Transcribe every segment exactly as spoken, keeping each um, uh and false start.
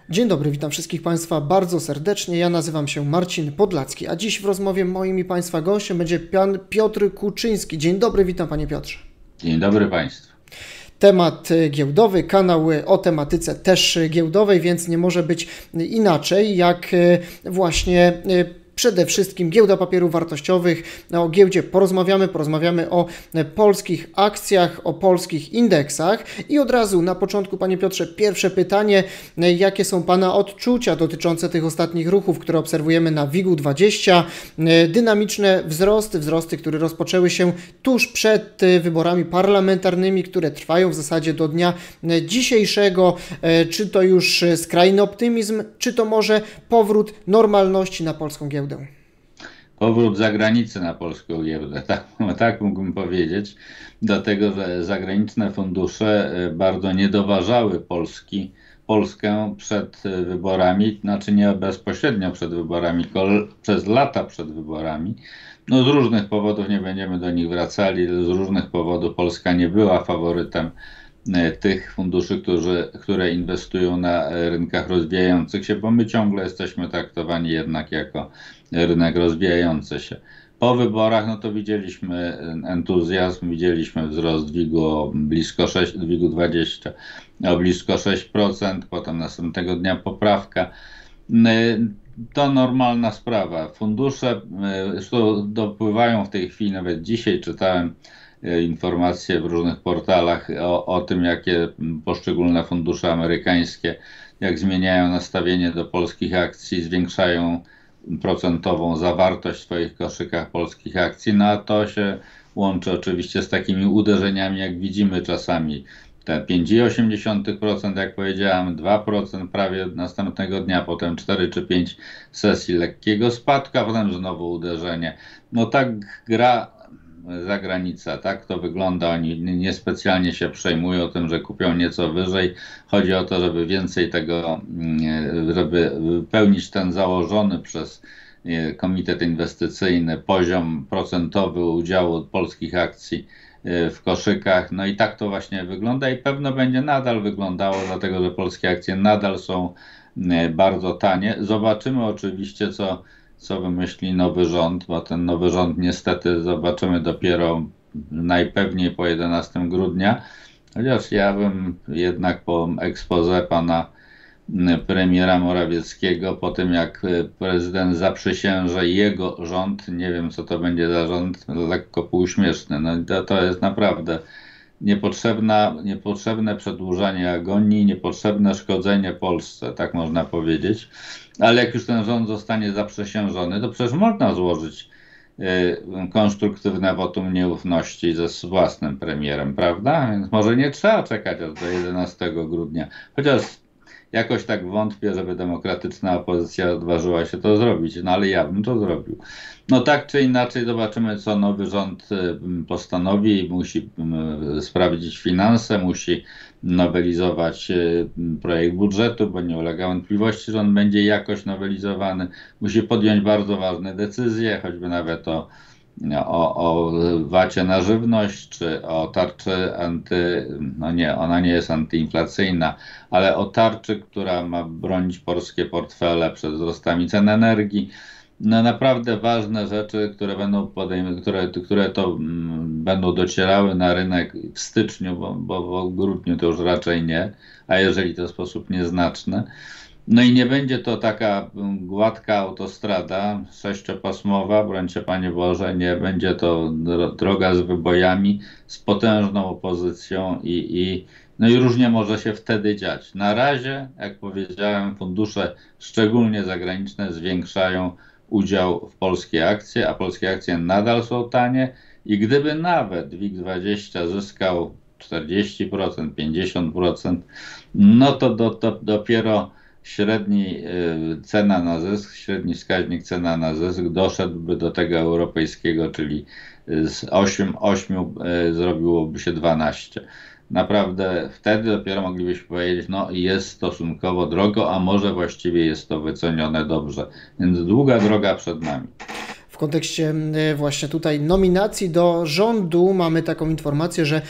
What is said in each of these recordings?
Dzień dobry, witam wszystkich Państwa bardzo serdecznie. Ja nazywam się Marcin Podlacki, a dziś w rozmowie moim i Państwa gościem będzie pan Piotr Kuczyński. Dzień dobry, witam Panie Piotrze. Dzień dobry Państwu. Temat giełdowy, kanał o tematyce też giełdowej, więc nie może być inaczej jak właśnie przede wszystkim giełda papierów wartościowych. O giełdzie porozmawiamy, porozmawiamy o polskich akcjach, o polskich indeksach i od razu na początku, Panie Piotrze, pierwsze pytanie. Jakie są Pana odczucia dotyczące tych ostatnich ruchów, które obserwujemy na WIG dwadzieścia? Dynamiczne wzrosty, wzrosty, które rozpoczęły się tuż przed wyborami parlamentarnymi, które trwają w zasadzie do dnia dzisiejszego. Czy to już skrajny optymizm, czy to może powrót normalności na polską giełdę? Powrót zagranicy na polską giełdę, tak, tak mógłbym powiedzieć, dlatego że zagraniczne fundusze bardzo niedoważały Polski, Polskę przed wyborami, znaczy nie bezpośrednio przed wyborami, tylko przez lata przed wyborami. No z różnych powodów, nie będziemy do nich wracali, z różnych powodów Polska nie była faworytem tych funduszy, którzy, które inwestują na rynkach rozwijających się, bo my ciągle jesteśmy traktowani jednak jako rynek rozwijający się. Po wyborach no to widzieliśmy entuzjazm, widzieliśmy wzrost WIG-u o blisko sześć, WIG dwadzieścia o blisko sześć procent, potem następnego dnia poprawka. To normalna sprawa. Fundusze zresztą dopływają w tej chwili, nawet dzisiaj czytałem informacje w różnych portalach o, o tym, jakie poszczególne fundusze amerykańskie, jak zmieniają nastawienie do polskich akcji, zwiększają procentową zawartość w swoich koszykach polskich akcji, no a to się łączy oczywiście z takimi uderzeniami, jak widzimy czasami. Te pięć i osiem dziesiątych procent, jak powiedziałem, dwa procent prawie następnego dnia, potem cztery czy pięć sesji lekkiego spadku, a potem znowu uderzenie. No tak gra zagranica, tak to wygląda, oni niespecjalnie się przejmują tym, że kupią nieco wyżej. Chodzi o to, żeby więcej tego, żeby wypełnić ten założony przez Komitet Inwestycyjny poziom procentowy udziału polskich akcji w koszykach. No i tak to właśnie wygląda i pewno będzie nadal wyglądało, dlatego że polskie akcje nadal są bardzo tanie. Zobaczymy oczywiście, co co wymyśli nowy rząd, bo ten nowy rząd niestety zobaczymy dopiero najpewniej po jedenastego grudnia, chociaż ja bym jednak po expose pana premiera Morawieckiego, po tym jak prezydent zaprzysięże jego rząd, nie wiem co to będzie za rząd, lekko półśmieszny, no to, to jest naprawdę niepotrzebna, niepotrzebne przedłużanie agonii, niepotrzebne szkodzenie Polsce, tak można powiedzieć. Ale jak już ten rząd zostanie zaprzysiężony, to przecież można złożyć y, konstruktywne wotum nieufności ze własnym premierem, prawda? Więc może nie trzeba czekać aż do jedenastego grudnia. Chociaż jakoś tak wątpię, żeby demokratyczna opozycja odważyła się to zrobić, no ale ja bym to zrobił. No tak czy inaczej zobaczymy, co nowy rząd postanowi. Musi sprawdzić finanse, musi nowelizować projekt budżetu, bo nie ulega wątpliwości, że on będzie jakoś nowelizowany. Musi podjąć bardzo ważne decyzje, choćby nawet o O, o wacie na żywność, czy o tarczy anty, no nie, ona nie jest antyinflacyjna, ale o tarczy, która ma bronić polskie portfele przed wzrostami cen energii. No naprawdę ważne rzeczy, które będą podejm- które, które to mm, będą docierały na rynek w styczniu, bo, bo w grudniu to już raczej nie, a jeżeli to w sposób nieznaczny. No i nie będzie to taka gładka autostrada sześciopasmowa, brońcie Panie Boże, nie będzie to droga z wybojami, z potężną opozycją i, i, no i różnie może się wtedy dziać. Na razie, jak powiedziałem, fundusze, szczególnie zagraniczne, zwiększają udział w polskie akcje, a polskie akcje nadal są tanie i gdyby nawet WIG dwadzieścia zyskał czterdzieści procent, pięćdziesiąt procent, no to, do, to dopiero średni cena na zysk, średni wskaźnik cena na zysk doszedłby do tego europejskiego, czyli z ośmiu zrobiłoby się dwanaście. Naprawdę wtedy dopiero moglibyśmy powiedzieć, no jest stosunkowo drogo, a może właściwie jest to wycenione dobrze. Więc długa droga przed nami. W kontekście właśnie tutaj nominacji do rządu mamy taką informację, że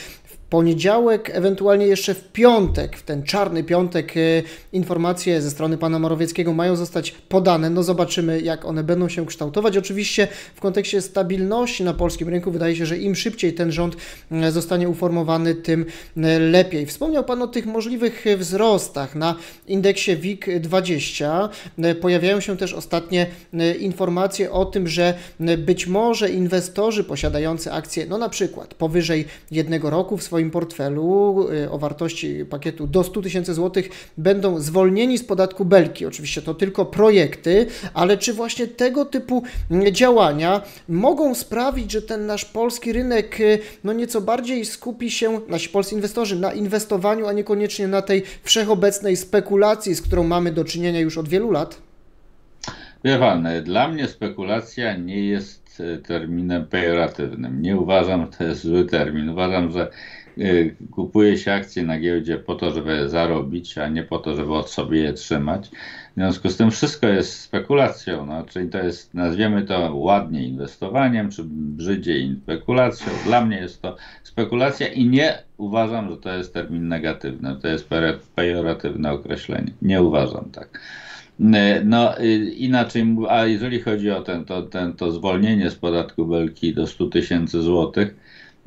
poniedziałek, ewentualnie jeszcze w piątek, w ten czarny piątek, informacje ze strony pana Morawieckiego mają zostać podane. No zobaczymy, jak one będą się kształtować. Oczywiście w kontekście stabilności na polskim rynku wydaje się, że im szybciej ten rząd zostanie uformowany, tym lepiej. Wspomniał pan o tych możliwych wzrostach na indeksie W I G dwadzieścia. Pojawiają się też ostatnie informacje o tym, że być może inwestorzy posiadający akcje, no na przykład powyżej jednego roku w swoim portfelu o wartości pakietu do stu tysięcy złotych będą zwolnieni z podatku Belki. Oczywiście to tylko projekty, ale czy właśnie tego typu działania mogą sprawić, że ten nasz polski rynek no nieco bardziej skupi się, nasi polscy inwestorzy, na inwestowaniu, a niekoniecznie na tej wszechobecnej spekulacji, z którą mamy do czynienia już od wielu lat? Wie pan, dla mnie spekulacja nie jest terminem pejoratywnym. Nie uważam, że to jest zły termin. Uważam, że kupuje się akcje na giełdzie po to, żeby zarobić, a nie po to, żeby od sobie je trzymać. W związku z tym wszystko jest spekulacją, no, czyli to jest, nazwiemy to ładnie inwestowaniem, czy brzydziej spekulacją. Dla mnie jest to spekulacja i nie uważam, że to jest termin negatywny, to jest pejoratywne określenie. Nie uważam tak. No inaczej, a jeżeli chodzi o ten, to, ten, to zwolnienie z podatku Belki do stu tysięcy złotych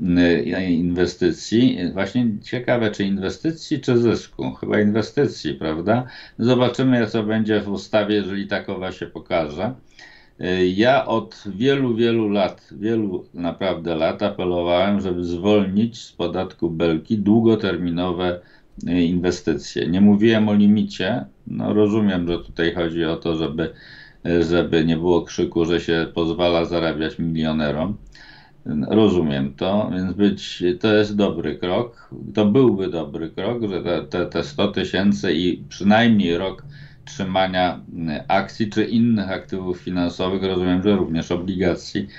inwestycji, właśnie ciekawe, czy inwestycji, czy zysku? Chyba inwestycji, prawda? Zobaczymy, co będzie w ustawie, jeżeli takowa się pokaże. Ja od wielu, wielu lat, wielu naprawdę lat apelowałem, żeby zwolnić z podatku Belki długoterminowe inwestycje. Nie mówiłem o limicie, no rozumiem, że tutaj chodzi o to, żeby, żeby nie było krzyku, że się pozwala zarabiać milionerom. Rozumiem to, więc być, to jest dobry krok. To byłby dobry krok, że te, te, te sto tysięcy i przynajmniej rok trzymania akcji czy innych aktywów finansowych, rozumiem, że również obligacji,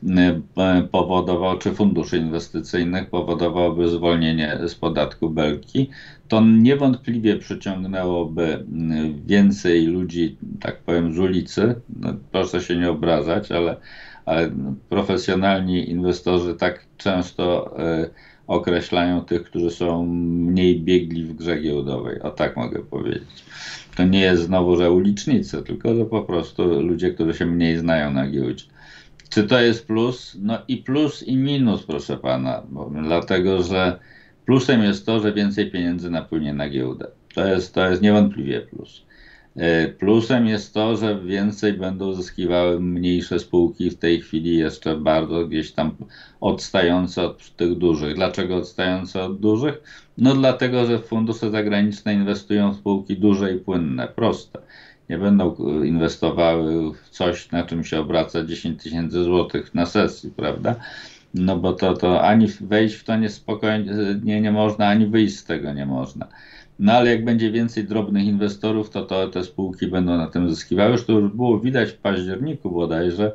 powodował, czy funduszy inwestycyjnych powodowałoby zwolnienie z podatku Belki. To niewątpliwie przyciągnęłoby więcej ludzi, tak powiem, z ulicy. No, proszę się nie obrażać, ale, ale profesjonalni inwestorzy tak często y, określają tych, którzy są mniej biegli w grze giełdowej. O tak mogę powiedzieć. To nie jest znowu, że ulicznicy, tylko że po prostu ludzie, którzy się mniej znają na giełdzie. Czy to jest plus? No i plus i minus, proszę pana, bo, dlatego że plusem jest to, że więcej pieniędzy napłynie na giełdę. To jest, to jest niewątpliwie plus. Plusem jest to, że więcej będą zyskiwały mniejsze spółki, w tej chwili jeszcze bardzo gdzieś tam odstające od tych dużych. Dlaczego odstające od dużych? No dlatego, że fundusze zagraniczne inwestują w spółki duże i płynne, proste. Nie będą inwestowały w coś, na czym się obraca dziesięć tysięcy złotych na sesji, prawda? No bo to, to ani wejść w to niespokojnie nie, nie można, ani wyjść z tego nie można. No ale jak będzie więcej drobnych inwestorów, to, to te spółki będą na tym zyskiwały. Już to już było widać w październiku bodajże.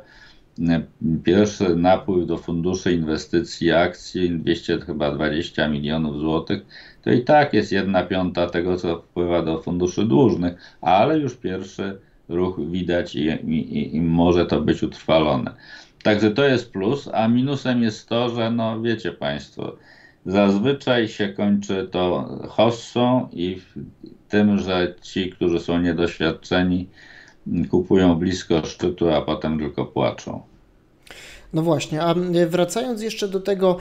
Pierwszy napływ do funduszy inwestycji akcji, dwieście chyba dwadzieścia milionów złotych, to i tak jest jedna piąta tego, co wpływa do funduszy dłużnych, ale już pierwszy ruch widać i, i, i może to być utrwalone. Także to jest plus, a minusem jest to, że no wiecie państwo, zazwyczaj się kończy to hossą i tym, że ci, którzy są niedoświadczeni, kupują blisko szczytu, a potem tylko płaczą. No właśnie, a wracając jeszcze do tego,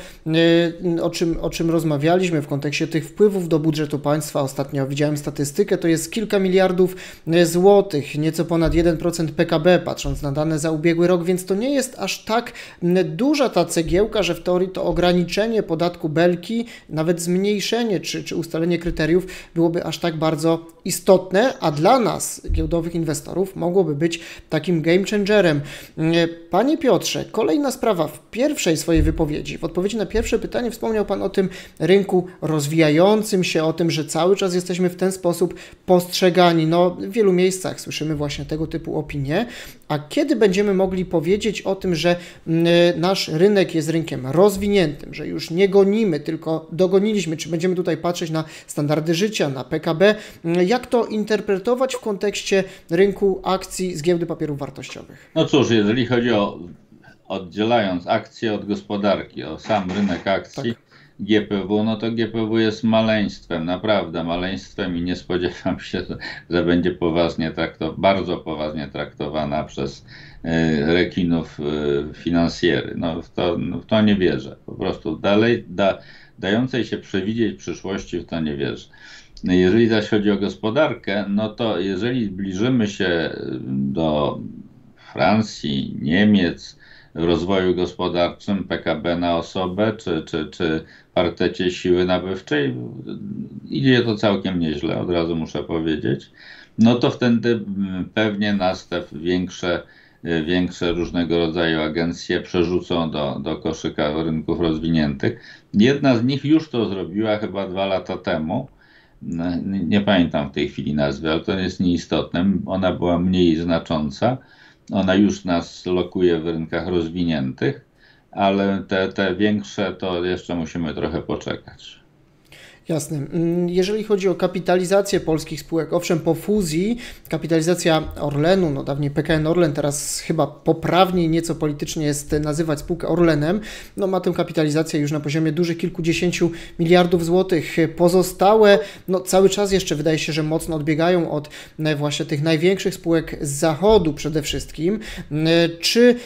o czym, o czym rozmawialiśmy w kontekście tych wpływów do budżetu państwa, ostatnio widziałem statystykę, to jest kilka miliardów złotych, nieco ponad jeden procent P K B, patrząc na dane za ubiegły rok, więc to nie jest aż tak duża ta cegiełka, że w teorii to ograniczenie podatku Belki, nawet zmniejszenie czy, czy ustalenie kryteriów byłoby aż tak bardzo istotne, a dla nas, giełdowych inwestorów, mogłoby być takim game changerem. Panie Piotrze, kolejna sprawa. W pierwszej swojej wypowiedzi, w odpowiedzi na pierwsze pytanie wspomniał Pan o tym rynku rozwijającym się, o tym, że cały czas jesteśmy w ten sposób postrzegani. No, w wielu miejscach słyszymy właśnie tego typu opinie. A kiedy będziemy mogli powiedzieć o tym, że nasz rynek jest rynkiem rozwiniętym, że już nie gonimy, tylko dogoniliśmy, czy będziemy tutaj patrzeć na standardy życia, na P K B? Jak to interpretować w kontekście rynku akcji z giełdy papierów wartościowych? No cóż, jeżeli chodzi o oddzielając akcje od gospodarki, o sam rynek akcji, tak. G P W, no to G P W jest maleństwem, naprawdę maleństwem i nie spodziewam się, że, że będzie poważnie traktowana, bardzo poważnie traktowana przez y, rekinów y, finansjery. No w to, no w to nie wierzę. Po prostu dalej, da, dającej się przewidzieć przyszłości w to nie wierzę. Jeżeli zaś chodzi o gospodarkę, no to jeżeli zbliżymy się do Francji, Niemiec, w rozwoju gospodarczym P K B na osobę, czy, czy, czy partecie siły nabywczej, idzie to całkiem nieźle, od razu muszę powiedzieć, no to wtedy pewnie nas te większe, większe różnego rodzaju agencje przerzucą do, do koszyka rynków rozwiniętych. Jedna z nich już to zrobiła chyba dwa lata temu. Nie pamiętam w tej chwili nazwy, ale to jest nieistotne. Ona była mniej znacząca. Ona już nas lokuje w rynkach rozwiniętych, ale te, te większe to jeszcze musimy trochę poczekać. Jasne. Jeżeli chodzi o kapitalizację polskich spółek, owszem, po fuzji kapitalizacja Orlenu, no dawniej P K N Orlen, teraz chyba poprawniej nieco politycznie jest nazywać spółkę Orlenem, no ma tę kapitalizację już na poziomie dużych kilkudziesięciu miliardów złotych. Pozostałe, no cały czas jeszcze wydaje się, że mocno odbiegają od właśnie tych największych spółek z zachodu przede wszystkim. Czy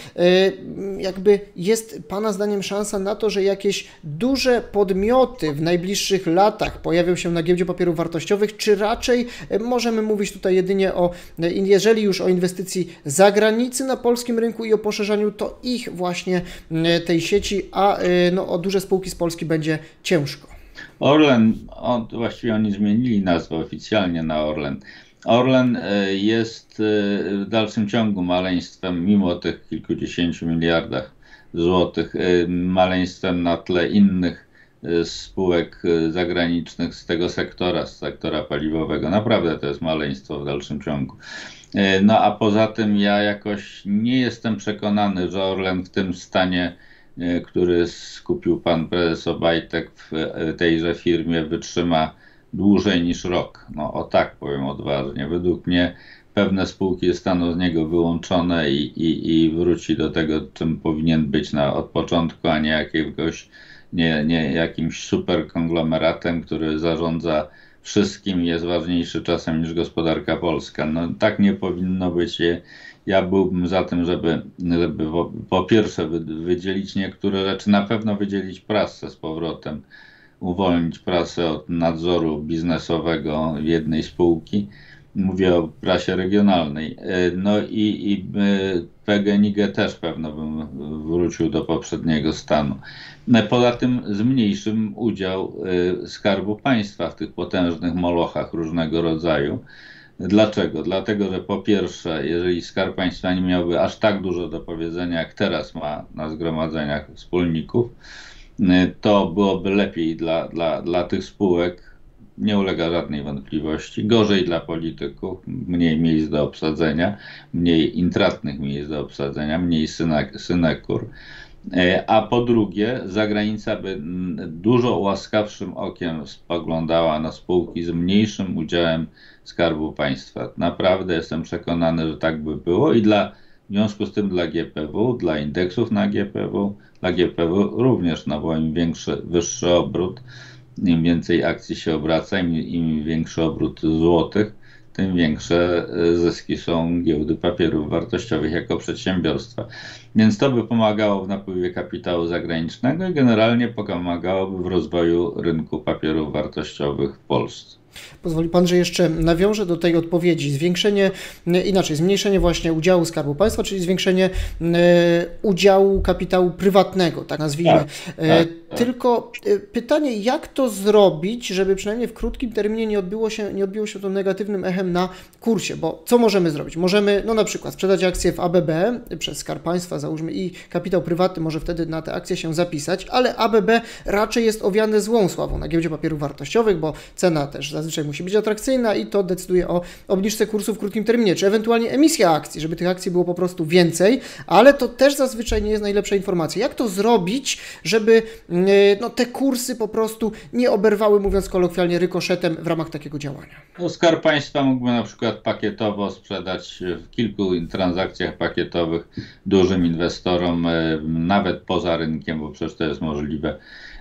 jakby jest Pana zdaniem szansa na to, że jakieś duże podmioty w najbliższych latach pojawią się na giełdzie papierów wartościowych, czy raczej możemy mówić tutaj jedynie o, jeżeli już o inwestycji z zagranicy na polskim rynku i o poszerzaniu, to ich właśnie tej sieci, a no, o duże spółki z Polski będzie ciężko. Orlen, on, właściwie oni zmienili nazwę oficjalnie na Orlen. Orlen jest w dalszym ciągu maleństwem, mimo tych kilkudziesięciu miliardach złotych, maleństwem na tle innych spółek zagranicznych z tego sektora, z sektora paliwowego. Naprawdę to jest maleństwo w dalszym ciągu. No a poza tym ja jakoś nie jestem przekonany, że Orlen w tym stanie, który skupił pan prezes Obajtek w tejże firmie, wytrzyma dłużej niż rok. No o tak powiem odważnie. Według mnie pewne spółki zostaną z niego wyłączone i, i, i wróci do tego, czym powinien być na, od początku, a nie jakiegoś Nie, nie jakimś super konglomeratem, który zarządza wszystkim i jest ważniejszy czasem niż gospodarka polska. No tak nie powinno być. Ja byłbym za tym, żeby, żeby po pierwsze wydzielić niektóre rzeczy, na pewno wydzielić prasę z powrotem, uwolnić prasę od nadzoru biznesowego jednej spółki. Mówię o prasie regionalnej. No i, i P G N I G też pewno bym wrócił do poprzedniego stanu. Poza tym zmniejszym udział Skarbu Państwa w tych potężnych molochach różnego rodzaju. Dlaczego? Dlatego, że po pierwsze, jeżeli Skarb Państwa nie miałby aż tak dużo do powiedzenia, jak teraz ma na zgromadzeniach wspólników, to byłoby lepiej dla, dla, dla tych spółek. Nie ulega żadnej wątpliwości. Gorzej dla polityków, mniej miejsc do obsadzenia, mniej intratnych miejsc do obsadzenia, mniej synek, synekur. A po drugie, zagranica by dużo łaskawszym okiem spoglądała na spółki z mniejszym udziałem Skarbu Państwa. Naprawdę jestem przekonany, że tak by było i dla, w związku z tym dla G P W, dla indeksów na G P W, dla G P W również, no bo im większy, wyższy obrót, im więcej akcji się obraca, im, im większy obrót złotych, tym większe zyski są giełdy papierów wartościowych jako przedsiębiorstwa. Więc to by pomagało w napływie kapitału zagranicznego i generalnie pomagałoby w rozwoju rynku papierów wartościowych w Polsce. Pozwoli Pan, że jeszcze nawiążę do tej odpowiedzi. Zwiększenie, inaczej, zmniejszenie właśnie udziału Skarbu Państwa, czyli zwiększenie e, udziału kapitału prywatnego, tak nazwijmy. Tak, e, tak, tylko tak. Pytanie, jak to zrobić, żeby przynajmniej w krótkim terminie nie odbiło się, nie odbiło się to negatywnym echem na kursie, bo co możemy zrobić? Możemy, no na przykład sprzedać akcje w A B B przez Skarb Państwa, załóżmy, i kapitał prywatny może wtedy na te akcje się zapisać, ale A B B raczej jest owiane złą sławą na giełdzie papierów wartościowych, bo cena też zazwyczaj musi być atrakcyjna i to decyduje o obniżce kursu w krótkim terminie, czy ewentualnie emisja akcji, żeby tych akcji było po prostu więcej, ale to też zazwyczaj nie jest najlepsza informacja. Jak to zrobić, żeby no, te kursy po prostu nie oberwały, mówiąc kolokwialnie, rykoszetem w ramach takiego działania? No, Skarb Państwa mógłby na przykład pakietowo sprzedać w kilku transakcjach pakietowych dużym inwestorom, nawet poza rynkiem, bo przecież to jest możliwe,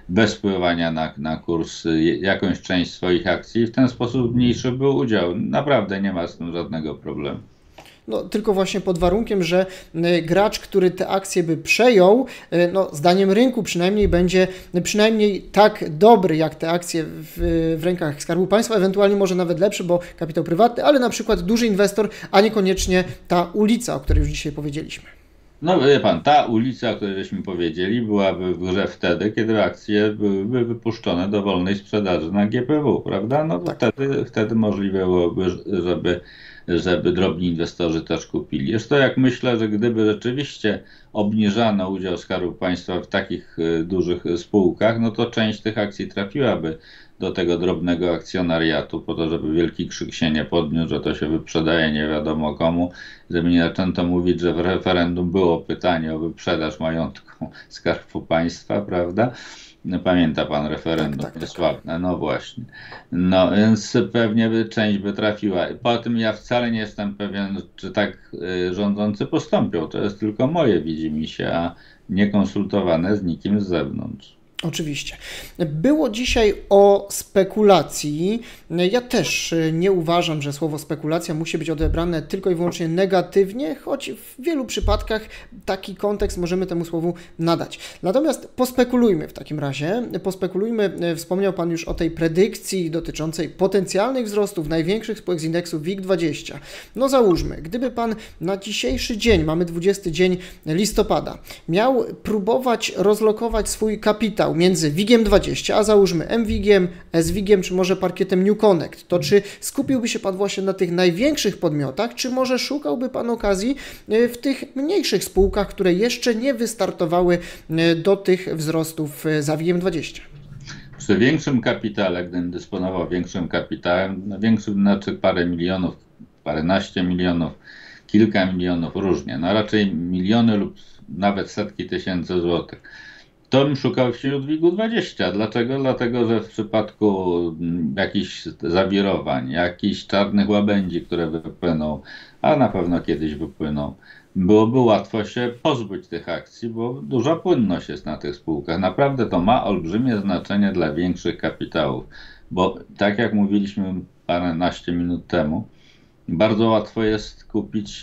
bez wpływania na, na kurs jakąś część swoich akcji i w ten sposób mniejszy był udział. Naprawdę nie ma z tym żadnego problemu. No, tylko właśnie pod warunkiem, że gracz, który te akcje by przejął, no, zdaniem rynku przynajmniej będzie przynajmniej tak dobry jak te akcje w, w rękach Skarbu Państwa, ewentualnie może nawet lepszy, bo kapitał prywatny, ale na przykład duży inwestor, a niekoniecznie ta ulica, o której już dzisiaj powiedzieliśmy. No wie pan, ta ulica, o której żeśmy powiedzieli, byłaby w grze wtedy, kiedy akcje byłyby wypuszczone do wolnej sprzedaży na G P W, prawda? No to tak. wtedy, wtedy możliwe byłoby, żeby, żeby drobni inwestorzy też kupili. Jest to, jak myślę, że gdyby rzeczywiście obniżano udział Skarbu Państwa w takich dużych spółkach, no to część tych akcji trafiłaby do tego drobnego akcjonariatu po to, żeby wielki krzyk się nie podniósł, że to się wyprzedaje nie wiadomo komu, żeby nie zaczęto mówić, że w referendum było pytanie o wyprzedaż majątku Skarbu Państwa, prawda? No, pamięta pan referendum, tak, tak, niesławne, tak. No właśnie. No więc pewnie by część by trafiła. Po tym ja wcale nie jestem pewien, czy tak y, rządzący postąpią. To jest tylko moje widzimisię, a nie konsultowane z nikim z zewnątrz. Oczywiście. Było dzisiaj o spekulacji. Ja też nie uważam, że słowo spekulacja musi być odebrane tylko i wyłącznie negatywnie, choć w wielu przypadkach taki kontekst możemy temu słowu nadać. Natomiast pospekulujmy w takim razie. Pospekulujmy, wspomniał Pan już o tej predykcji dotyczącej potencjalnych wzrostów największych spółek z indeksu WIG dwadzieścia. No załóżmy, gdyby Pan na dzisiejszy dzień, mamy dwudziesty dzień listopada, miał próbować rozlokować swój kapitał między WIG-iem dwadzieścia, a załóżmy M WIG-iem, S WIG-iem, czy może parkietem New Connect, to czy skupiłby się Pan właśnie na tych największych podmiotach, czy może szukałby Pan okazji w tych mniejszych spółkach, które jeszcze nie wystartowały do tych wzrostów za WIG-iem dwadzieścia? Przy większym kapitale, gdybym dysponował większym kapitałem, no większym znaczy parę milionów, paręnaście milionów, kilka milionów, różnie, no raczej miliony lub nawet setki tysięcy złotych, to bym szukał wśród WIG-u dwadzieścia. Dlaczego? Dlatego, że w przypadku jakichś zawirowań, jakichś czarnych łabędzi, które wypłyną, a na pewno kiedyś wypłyną, byłoby łatwo się pozbyć tych akcji, bo duża płynność jest na tych spółkach. Naprawdę to ma olbrzymie znaczenie dla większych kapitałów, bo tak jak mówiliśmy paręnaście minut temu, bardzo łatwo jest kupić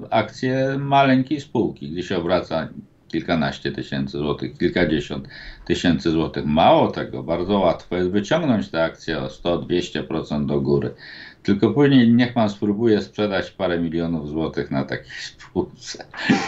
akcje maleńkiej spółki, gdzie się obraca kilkanaście tysięcy złotych, kilkadziesiąt tysięcy złotych. Mało tego, bardzo łatwo jest wyciągnąć te akcje o sto do dwustu procent do góry. Tylko później niech pan spróbuje sprzedać parę milionów złotych na takiej spółce.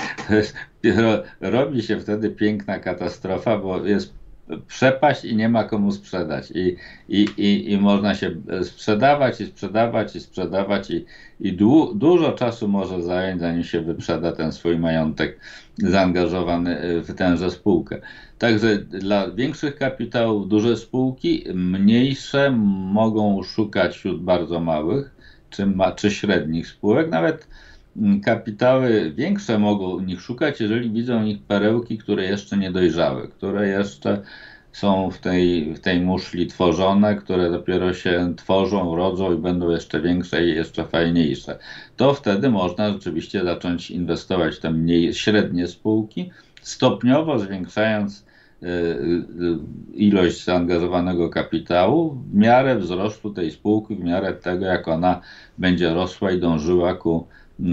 Robi się wtedy piękna katastrofa, bo jest przepaść i nie ma komu sprzedać. I, i, i, i można się sprzedawać i sprzedawać i sprzedawać i, i du, dużo czasu może zająć, zanim się wyprzeda ten swój majątek zaangażowany w tęże spółkę. Także dla większych kapitałów duże spółki, mniejsze mogą szukać wśród bardzo małych czy, ma, czy średnich spółek. Nawet kapitały większe mogą u nich szukać, jeżeli widzą u nich perełki, które jeszcze nie dojrzały, które jeszcze są w tej, w tej muszli tworzone, które dopiero się tworzą, rodzą i będą jeszcze większe i jeszcze fajniejsze. To wtedy można rzeczywiście zacząć inwestować w te mniej średnie spółki, stopniowo zwiększając y, y, ilość zaangażowanego kapitału w miarę wzrostu tej spółki, w miarę tego, jak ona będzie rosła i dążyła ku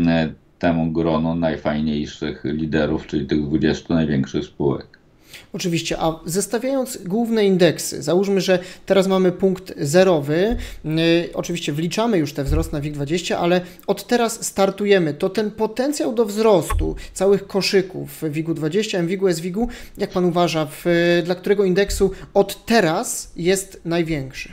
temu gronu najfajniejszych liderów, czyli tych dwudziestu największych spółek. Oczywiście, a zestawiając główne indeksy, załóżmy, że teraz mamy punkt zerowy, yy, oczywiście wliczamy już te wzrost na WIG dwadzieścia, ale od teraz startujemy, to ten potencjał do wzrostu całych koszyków w WIG-u dwadzieścia, M WIG-u, S WIG-u, jak Pan uważa, w, dla którego indeksu od teraz jest największy?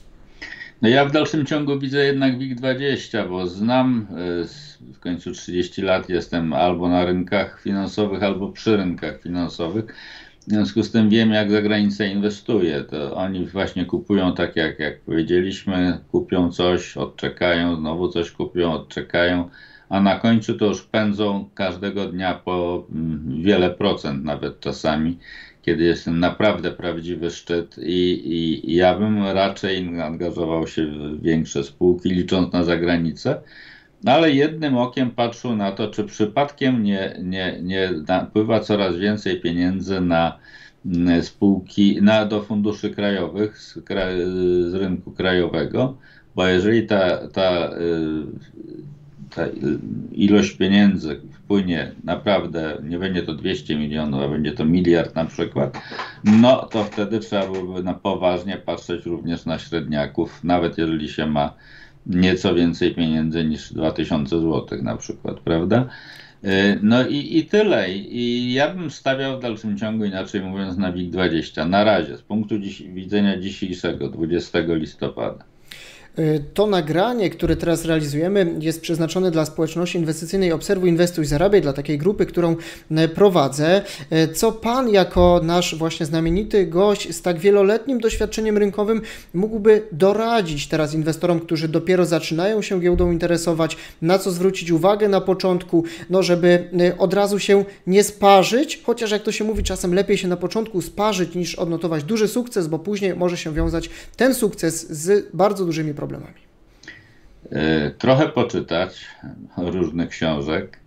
No ja w dalszym ciągu widzę jednak WIG dwadzieścia, bo znam, w końcu trzydzieści lat jestem albo na rynkach finansowych, albo przy rynkach finansowych. W związku z tym wiem, jak za granicę inwestuje. To oni właśnie kupują tak, jak, jak powiedzieliśmy, kupią coś, odczekają, znowu coś kupią, odczekają, a na końcu to już pędzą każdego dnia po wiele procent nawet czasami, kiedy jest naprawdę prawdziwy szczyt i, i, i ja bym raczej angażował się w większe spółki, licząc na zagranicę, ale jednym okiem patrzył na to, czy przypadkiem nie, nie, nie napływa coraz więcej pieniędzy na spółki na, do funduszy krajowych z, z rynku krajowego, bo jeżeli ta, ta, ta ilość pieniędzy wpłynie naprawdę, nie będzie to dwieście milionów, a będzie to miliard na przykład, no to wtedy trzeba byłoby na poważnie patrzeć również na średniaków, nawet jeżeli się ma nieco więcej pieniędzy niż dwa tysiące złotych na przykład, prawda? No i, i tyle. I ja bym stawiał w dalszym ciągu, inaczej mówiąc, na WIG dwadzieścia. Na razie, z punktu dziś, widzenia dzisiejszego, dwudziestego listopada. To nagranie, które teraz realizujemy, jest przeznaczone dla społeczności inwestycyjnej Obserwuj, Inwestuj, Zarabiaj, dla takiej grupy, którą prowadzę. Co Pan jako nasz właśnie znamienity gość z tak wieloletnim doświadczeniem rynkowym mógłby doradzić teraz inwestorom, którzy dopiero zaczynają się giełdą interesować, na co zwrócić uwagę na początku, no żeby od razu się nie sparzyć, chociaż jak to się mówi, czasem lepiej się na początku sparzyć niż odnotować duży sukces, bo później może się wiązać ten sukces z bardzo dużymi problemami. Problemami. Trochę poczytać różnych książek.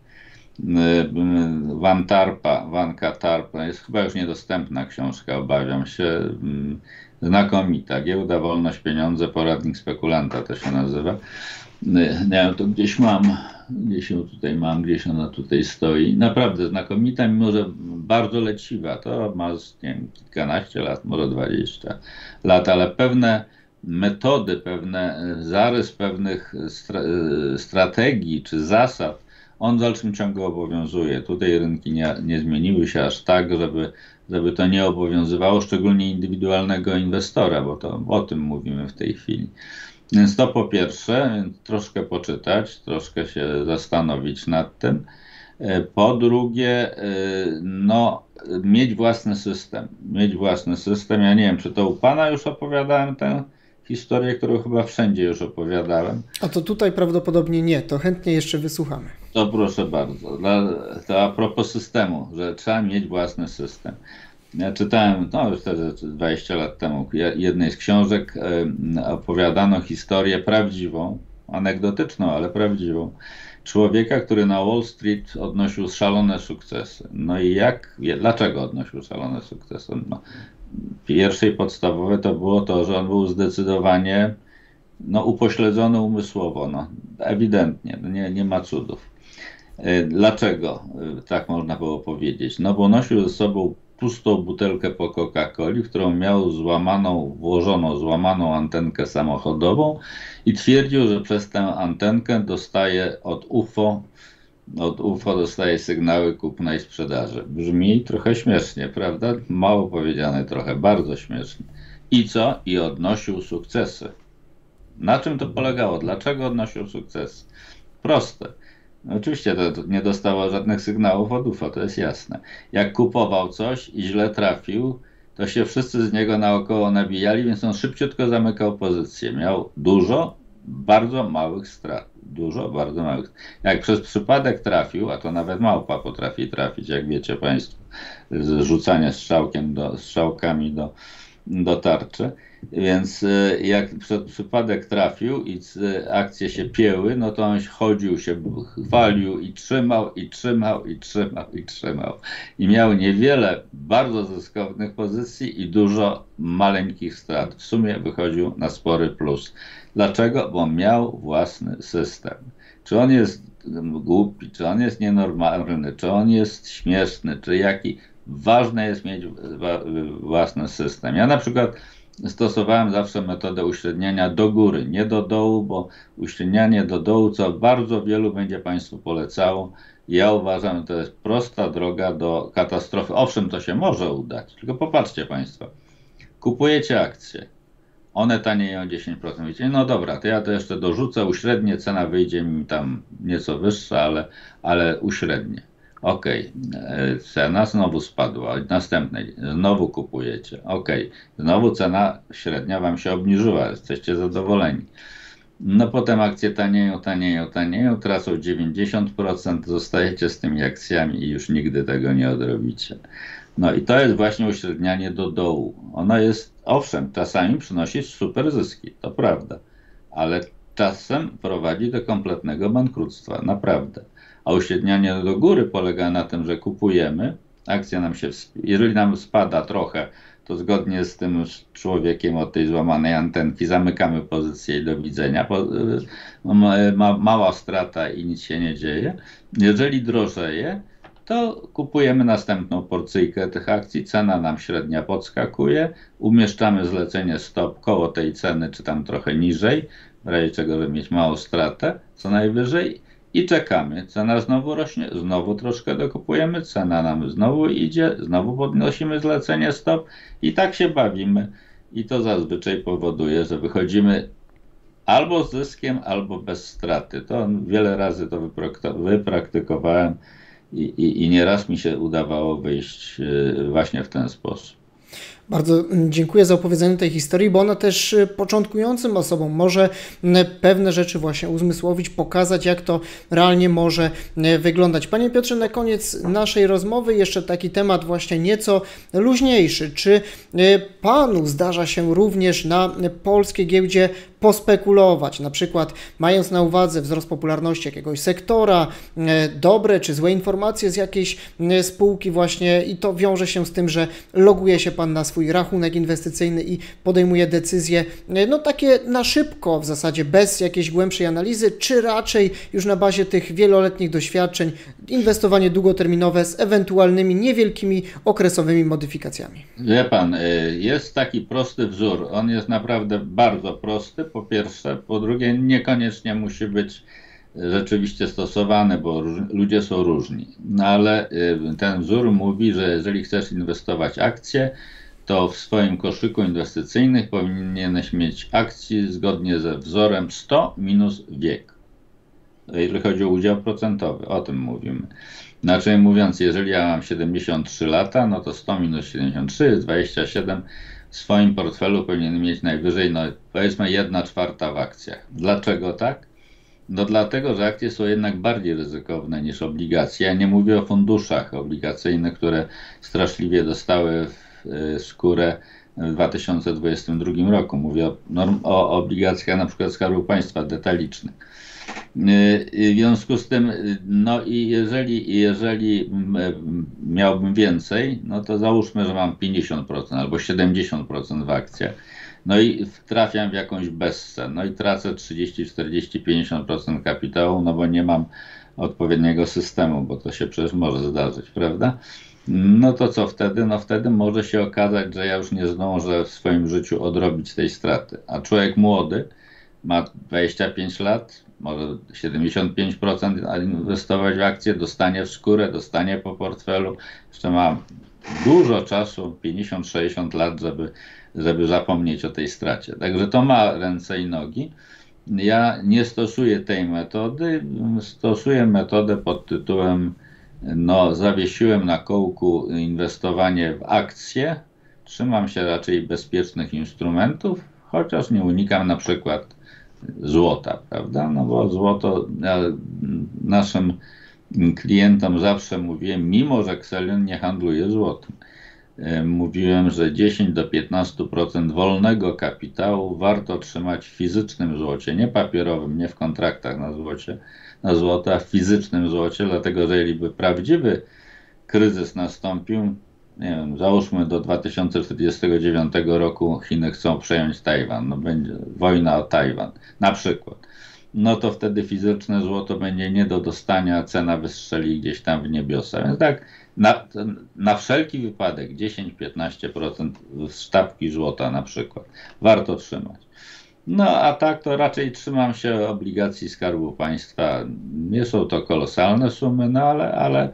Van Tarpa, Vanka Tarpa, jest chyba już niedostępna książka, obawiam się. Znakomita. Giełda, wolność, pieniądze, poradnik spekulanta to się nazywa. Ja to gdzieś mam, gdzieś ją tutaj mam, gdzieś ona tutaj stoi. Naprawdę znakomita, mimo że bardzo leciwa. To ma, nie wiem, kilkanaście lat, może dwadzieścia lat, ale pewne metody, pewne zarys pewnych stra strategii czy zasad, on w dalszym ciągu obowiązuje. Tutaj rynki nie, nie zmieniły się aż tak, żeby, żeby to nie obowiązywało, szczególnie indywidualnego inwestora, bo to o tym mówimy w tej chwili. Więc to po pierwsze, troszkę poczytać, troszkę się zastanowić nad tym. Po drugie, no, mieć własny system. Mieć własny system. Ja nie wiem, czy to u Pana już opowiadałem tę historię, którą chyba wszędzie już opowiadałem. A to tutaj prawdopodobnie nie, to chętnie jeszcze wysłuchamy. To proszę bardzo. To a propos systemu, że trzeba mieć własny system. Ja czytałem, no już wtedy dwadzieścia lat temu, jednej z książek opowiadano historię prawdziwą, anegdotyczną, ale prawdziwą, człowieka, który na Wall Street odnosił szalone sukcesy. No i jak, dlaczego odnosił szalone sukcesy? No, pierwsze i podstawowe to było to, że on był zdecydowanie no, upośledzony umysłowo, no, ewidentnie, no, nie, nie ma cudów. Dlaczego tak można było powiedzieć? No bo nosił ze sobą pustą butelkę po Coca-Coli, w którą miał złamaną, włożoną złamaną antenkę samochodową i twierdził, że przez tę antenkę dostaje od U F O, od U F O dostaje sygnały kupna i sprzedaży. Brzmi trochę śmiesznie, prawda? Mało powiedziane trochę, bardzo śmiesznie. I co? I odnosił sukcesy. Na czym to polegało? Dlaczego odnosił sukcesy? Proste. Oczywiście to, to nie dostało żadnych sygnałów od U F O, to jest jasne. Jak kupował coś i źle trafił, to się wszyscy z niego naokoło nabijali, więc on szybciutko zamykał pozycję. Miał dużo, bardzo małych strat. Dużo, bardzo małych. Jak przez przypadek trafił, a to nawet małpa potrafi trafić, jak wiecie Państwo, z rzucania strzałkiem do, strzałkami do, do tarczy. Więc jak przez przypadek trafił i akcje się pieły, no to on chodził, się chwalił i trzymał, i trzymał, i trzymał, i trzymał. I miał niewiele bardzo zyskownych pozycji i dużo maleńkich strat. W sumie wychodził na spory plus. Dlaczego? Bo miał własny system. Czy on jest głupi, czy on jest nienormalny, czy on jest śmieszny, czy jaki. Ważne jest mieć własny system. Ja na przykład stosowałem zawsze metodę uśredniania do góry, nie do dołu, bo uśrednianie do dołu, co bardzo wielu będzie Państwu polecało, ja uważam, że to jest prosta droga do katastrofy. Owszem, to się może udać, tylko popatrzcie Państwo, kupujecie akcje, one tanieją dziesięć procent. Wiecie, no dobra, to ja to jeszcze dorzucę, uśrednię, cena wyjdzie mi tam nieco wyższa, ale, ale uśrednię. Ok, cena znowu spadła, następnej, znowu kupujecie, ok, znowu cena średnia Wam się obniżyła, jesteście zadowoleni. No potem akcje tanieją, tanieją, tanieją, tracą dziewięćdziesiąt procent, zostajecie z tymi akcjami i już nigdy tego nie odrobicie. No i to jest właśnie uśrednianie do dołu. Ono jest, owszem, czasami przynosi super zyski, to prawda, ale czasem prowadzi do kompletnego bankructwa, naprawdę. A uśrednianie do góry polega na tym, że kupujemy, Akcja nam się, jeżeli nam spada trochę, to zgodnie z tym człowiekiem od tej złamanej antenki zamykamy pozycję i do widzenia. Ma, mała strata i nic się nie dzieje. Jeżeli drożeje, to kupujemy następną porcyjkę tych akcji, cena nam średnia podskakuje, umieszczamy zlecenie stop koło tej ceny, czy tam trochę niżej, w razie czego, żeby mieć małą stratę, co najwyżej, i czekamy. Cena znowu rośnie, znowu troszkę dokupujemy, cena nam znowu idzie, znowu podnosimy zlecenie stop i tak się bawimy. I to zazwyczaj powoduje, że wychodzimy albo z zyskiem, albo bez straty. To wiele razy to wypraktykowałem i, i, i nieraz mi się udawało wyjść właśnie w ten sposób. Bardzo dziękuję za opowiedzenie tej historii, bo ona też początkującym osobom może pewne rzeczy właśnie uzmysłowić, pokazać, jak to realnie może wyglądać. Panie Piotrze, na koniec naszej rozmowy jeszcze taki temat właśnie nieco luźniejszy. Czy Panu zdarza się również na polskiej giełdzie pospekulować, na przykład mając na uwadze wzrost popularności jakiegoś sektora, dobre czy złe informacje z jakiejś spółki właśnie i to wiąże się z tym, że loguje się Pan na swój rachunek inwestycyjny i podejmuje decyzje, no takie na szybko w zasadzie, bez jakiejś głębszej analizy, czy raczej już na bazie tych wieloletnich doświadczeń inwestowanie długoterminowe z ewentualnymi niewielkimi okresowymi modyfikacjami? Wie Pan, jest taki prosty wzór, on jest naprawdę bardzo prosty, po pierwsze, po drugie niekoniecznie musi być rzeczywiście stosowany, bo ludzie są różni. No ale ten wzór mówi, że jeżeli chcesz inwestować akcje, to w swoim koszyku inwestycyjnym powinieneś mieć akcji zgodnie ze wzorem sto minus wiek. Jeżeli chodzi o udział procentowy, o tym mówimy. Inaczej mówiąc, jeżeli ja mam siedemdziesiąt trzy lata, no to sto minus siedemdziesiąt trzy jest dwadzieścia siedem. W swoim portfelu powinien mieć najwyżej, no powiedzmy, jedna czwarta w akcjach. Dlaczego tak? No dlatego, że akcje są jednak bardziej ryzykowne niż obligacje. Ja nie mówię o funduszach obligacyjnych, które straszliwie dostały w skórę w dwa tysiące dwudziestym drugim roku. Mówię o, norm, o obligacjach na przykład Skarbu Państwa detalicznych. W związku z tym, no i jeżeli, jeżeli miałbym więcej, no to załóżmy, że mam pięćdziesiąt procent albo siedemdziesiąt procent w akcjach, no i trafiam w jakąś bessę, no i tracę trzydzieści, czterdzieści, pięćdziesiąt procent kapitału, no bo nie mam odpowiedniego systemu, bo to się przecież może zdarzyć, prawda? No to co wtedy? No wtedy może się okazać, że ja już nie zdążę w swoim życiu odrobić tej straty, a człowiek młody ma dwadzieścia pięć lat, może siedemdziesiąt pięć procent inwestować w akcje, dostanie w skórę, dostanie po portfelu, jeszcze ma dużo czasu, pięćdziesiąt sześćdziesiąt lat, żeby, żeby zapomnieć o tej stracie. Także to ma ręce i nogi. Ja nie stosuję tej metody, stosuję metodę pod tytułem no zawiesiłem na kołku inwestowanie w akcje, trzymam się raczej bezpiecznych instrumentów, chociaż nie unikam na przykład złota, prawda? No bo złoto, ja naszym klientom zawsze mówiłem, mimo że Xelion nie handluje złotem, mówiłem, że dziesięć do piętnastu procent wolnego kapitału warto trzymać w fizycznym złocie, nie papierowym, nie w kontraktach na złocie, na złoto, a w fizycznym złocie, dlatego że jeżeli by prawdziwy kryzys nastąpił, nie wiem, załóżmy do dwa tysiące czterdziestego dziewiątego roku Chiny chcą przejąć Tajwan, no będzie wojna o Tajwan, na przykład, no to wtedy fizyczne złoto będzie nie do dostania, cena wystrzeli gdzieś tam w niebiosa, więc tak na, na wszelki wypadek dziesięć do piętnastu procent sztabki złota na przykład warto trzymać. No a tak to raczej trzymam się obligacji Skarbu Państwa, nie są to kolosalne sumy, no ale, ale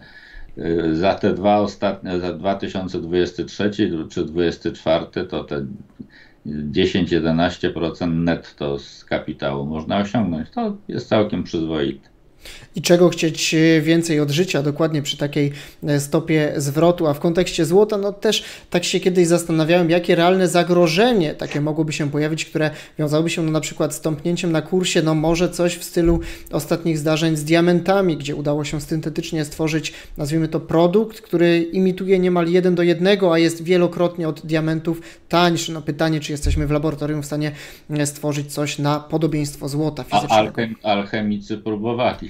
za te dwa ostatnie, za dwa tysiące dwudziesty trzeci czy dwudziesty czwarty to te dziesięć do jedenastu procent netto z kapitału można osiągnąć. To jest całkiem przyzwoite. I czego chcieć więcej od życia, dokładnie przy takiej stopie zwrotu, a w kontekście złota, no też tak się kiedyś zastanawiałem, jakie realne zagrożenie takie mogłoby się pojawić, które wiązałoby się no, na przykład z tąpnięciem na kursie, no może coś w stylu ostatnich zdarzeń z diamentami, gdzie udało się syntetycznie stworzyć, nazwijmy to, produkt, który imituje niemal jeden do jednego, a jest wielokrotnie od diamentów tańszy. No pytanie, czy jesteśmy w laboratorium w stanie stworzyć coś na podobieństwo złota fizycznego. A alchemicy próbowali.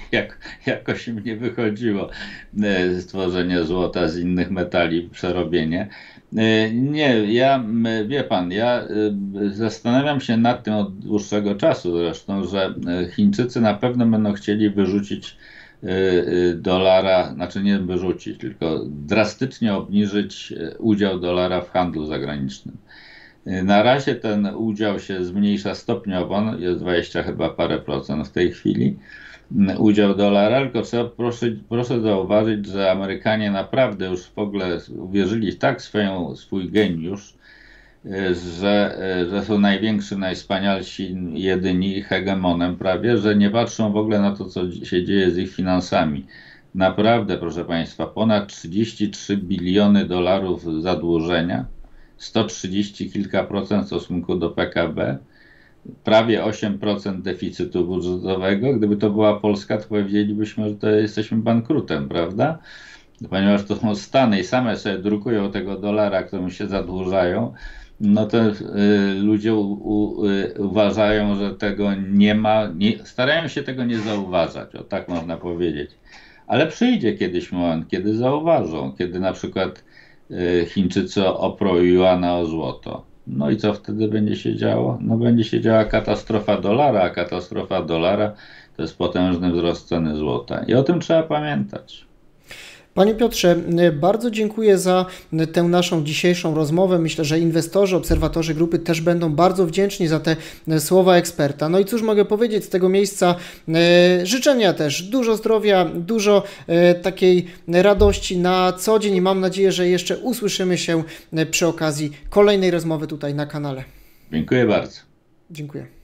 jak, jakoś im nie wychodziło stworzenie złota z innych metali, przerobienie. Nie, ja, wie pan, ja zastanawiam się nad tym od dłuższego czasu zresztą, że Chińczycy na pewno będą chcieli wyrzucić dolara, znaczy nie wyrzucić, tylko drastycznie obniżyć udział dolara w handlu zagranicznym. Na razie ten udział się zmniejsza stopniowo, jest dwadzieścia chyba parę procent w tej chwili, udział dolara, tylko trzeba, proszę, proszę zauważyć, że Amerykanie naprawdę już w ogóle uwierzyli tak w swoją, swój geniusz, że, że są najwięksi, najwspanialsi, jedyni hegemonem prawie, że nie patrzą w ogóle na to, co się dzieje z ich finansami. Naprawdę, proszę Państwa, ponad trzydzieści trzy biliony dolarów zadłużenia, sto trzydzieści kilka procent w stosunku do P K B, prawie osiem procent deficytu budżetowego. Gdyby to była Polska, to powiedzielibyśmy, że to jesteśmy bankrutem, prawda? Ponieważ to są Stany i same sobie drukują tego dolara, którym się zadłużają, no to y, ludzie u, u, y, uważają, że tego nie ma, nie, starają się tego nie zauważać, o tak można powiedzieć. Ale przyjdzie kiedyś moment, kiedy zauważą, kiedy na przykład y, Chińczycy oprą juana o złoto. No i co wtedy będzie się działo? No będzie się działa katastrofa dolara, a katastrofa dolara to jest potężny wzrost ceny złota. I o tym trzeba pamiętać. Panie Piotrze, bardzo dziękuję za tę naszą dzisiejszą rozmowę. Myślę, że inwestorzy, obserwatorzy grupy też będą bardzo wdzięczni za te słowa eksperta. No i cóż mogę powiedzieć z tego miejsca? Życzenia też dużo zdrowia, dużo takiej radości na co dzień i mam nadzieję, że jeszcze usłyszymy się przy okazji kolejnej rozmowy tutaj na kanale. Dziękuję bardzo. Dziękuję.